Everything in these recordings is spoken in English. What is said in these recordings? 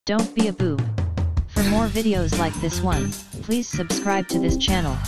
Don't be a boob. For more videos like this one, please subscribe to this channel.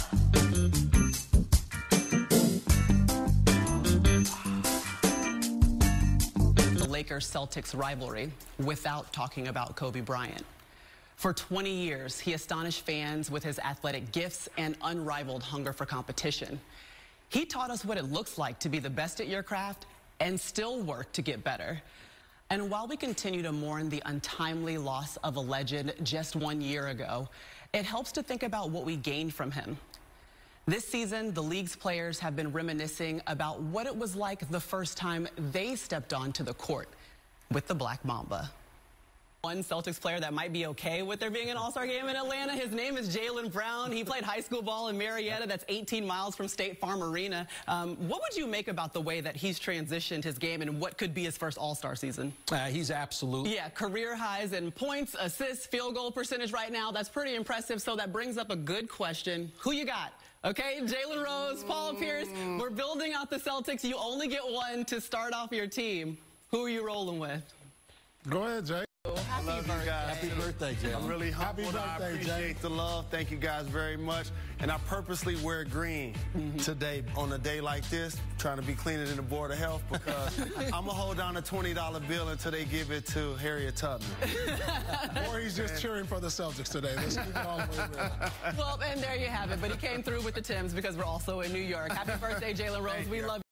The Lakers-Celtics rivalry without talking about Kobe Bryant. For 20 years, he astonished fans with his athletic gifts and unrivaled hunger for competition. He taught us what it looks like to be the best at your craft and still work to get better. And while we continue to mourn the untimely loss of a legend just 1 year ago, it helps to think about what we gained from him. This season, the league's players have been reminiscing about what it was like the first time they stepped onto the court with the Black Mamba. One Celtics player that might be okay with there being an all-star game in Atlanta, his name is Jaylen Brown. He played high school ball in Marietta, that's 18 miles from State Farm Arena. What would you make about the way that he's transitioned his game and what could be his first all-star season? He's absolute. Yeah, career highs in points, assists, field goal percentage right now. That's pretty impressive. So that brings up a good question. Who you got? Okay, Jalen Rose, Paul Pierce. We're building out the Celtics. You only get one to start off your team. Who are you rolling with? Go ahead, Jay. Happy birthday. Happy birthday, Jay. I'm really humbled. I appreciate the love. Thank you guys very much. And I purposely wear green today on a day like this, trying to be cleaner than the Board of Health, because I'm going to hold down a $20 bill until they give it to Harriet Tubman. Or he's just cheering for the Celtics today. Let's keep it all the way real. Well, and there you have it. But he came through with the Timbs because we're also in New York. Happy birthday, Jalen Rose. We love you.